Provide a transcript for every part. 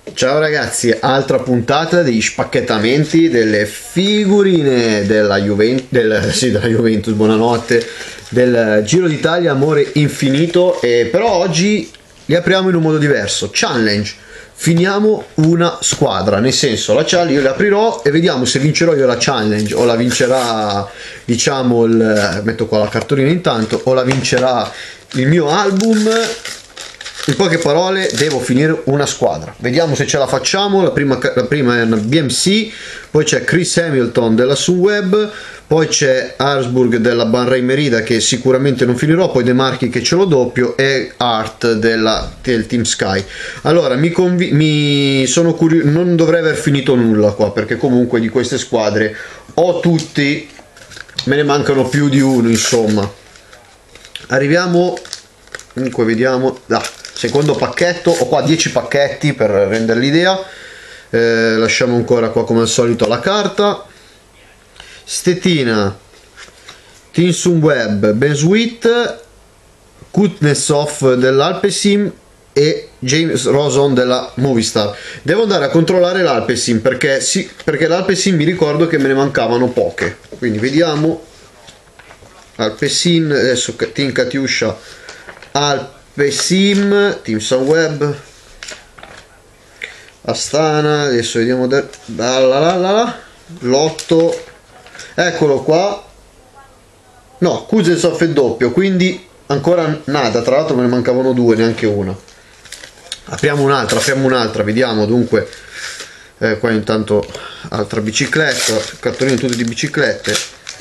Ciao ragazzi, altra puntata degli spacchettamenti delle figurine della Juventus, buonanotte, del Giro d'Italia Amore Infinito, però oggi li apriamo in un modo diverso, challenge, finiamo una squadra, nel senso la challenge io le aprirò e vediamo se vincerò io la challenge o la vincerà, diciamo, metto qua la cartolina intanto, o la vincerà il mio album. In poche parole, devo finire una squadra. Vediamo se ce la facciamo. La prima è una BMC, poi c'è Chris Hamilton della Sunweb, poi c'è Arsburg della Bahrain Merida che sicuramente non finirò, poi De Marchi che ce l'ho doppio e Art del Team Sky. Allora, mi sono curioso, non dovrei aver finito nulla qua, perché comunque di queste squadre ho tutti, me ne mancano più di uno, insomma. Arriviamo, comunque vediamo, secondo pacchetto, ho qua 10 pacchetti per rendere l'idea, lasciamo ancora qua come al solito la carta, Stetina, Team Sunweb, Ben Sweet, Kuznetsov dell'Alpecin e James Roson della Movistar. Devo andare a controllare l'Alpecin perché l'Alpecin mi ricordo che me ne mancavano poche, quindi vediamo. Alpecin, adesso Team Katiuscia, Alpecin, Team Sunweb, Astana, adesso vediamo l'otto, eccolo qua, no, Kuznetsov è doppio, quindi ancora nada, tra l'altro me ne mancavano due, neanche una. Apriamo un'altra, vediamo dunque, qua intanto altra bicicletta, cartolini tutti di biciclette,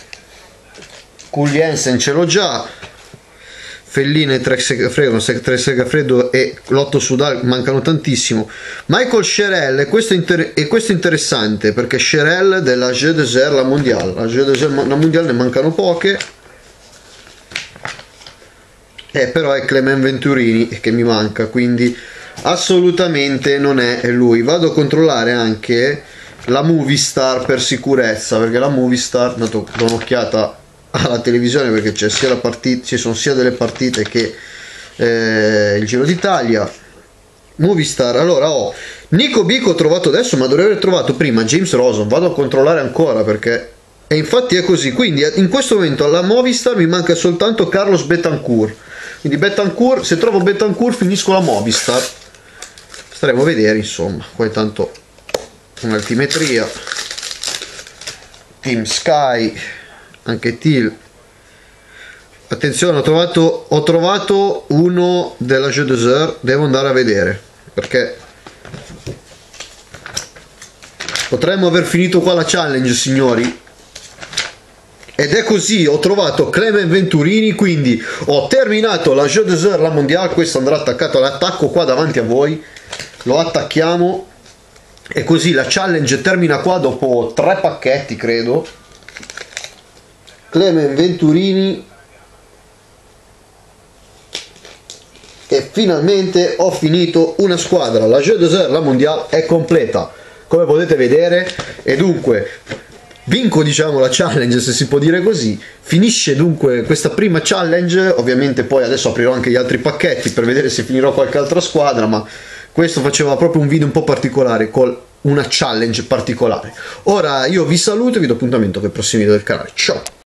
Jensen ce l'ho già, Felline, Trek Segafredo e Lotto Sudal mancano tantissimo. Michael Scherel, e questo è interessante perché Scherel della Jeu de Zer, la mondiale, la mondiale ne mancano poche, però è Clement Venturini che mi manca, quindi assolutamente non è lui. Vado a controllare anche la Movistar per sicurezza, perché la Movistar, do un'occhiata alla televisione perché c'è sia la partita, ci sono sia delle partite che il Giro d'Italia. Movistar, allora ho Nico Bico, ho trovato adesso, ma dovrei aver trovato prima James Roson, vado a controllare ancora perché e infatti è così. Quindi in questo momento alla Movistar mi manca soltanto Carlos Betancourt, quindi Betancourt, se trovo Betancourt finisco la Movistar, staremo a vedere, insomma. Qua intanto un'altimetria, Team Sky, anche Til, attenzione, ho trovato uno della Jeu de Zer, devo andare a vedere perché potremmo aver finito qua la challenge, signori, ed è così. Ho trovato Clement Venturini, quindi ho terminato la Jeu de Zer, la mondiale. Questo andrà attaccato all'attacco qua davanti a voi, lo attacchiamo e così la challenge termina qua dopo 3 pacchetti, credo. Clement Venturini, e finalmente ho finito una squadra. La Jeu de Zer, la mondiale, è completa, come potete vedere, e dunque vinco, diciamo, la challenge, se si può dire così. Finisce dunque questa prima challenge. Ovviamente poi adesso aprirò anche gli altri pacchetti per vedere se finirò qualche altra squadra, ma questo faceva proprio un video un po' particolare con una challenge particolare. Ora io vi saluto e vi do appuntamento per i prossimi video del canale. Ciao!